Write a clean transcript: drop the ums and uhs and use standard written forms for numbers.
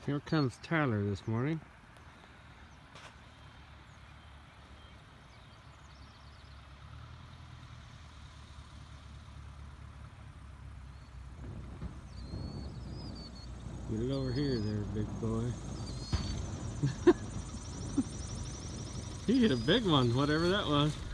Here comes Tyler this morning. Get it over here there, big boy. He hit a big one, whatever that was.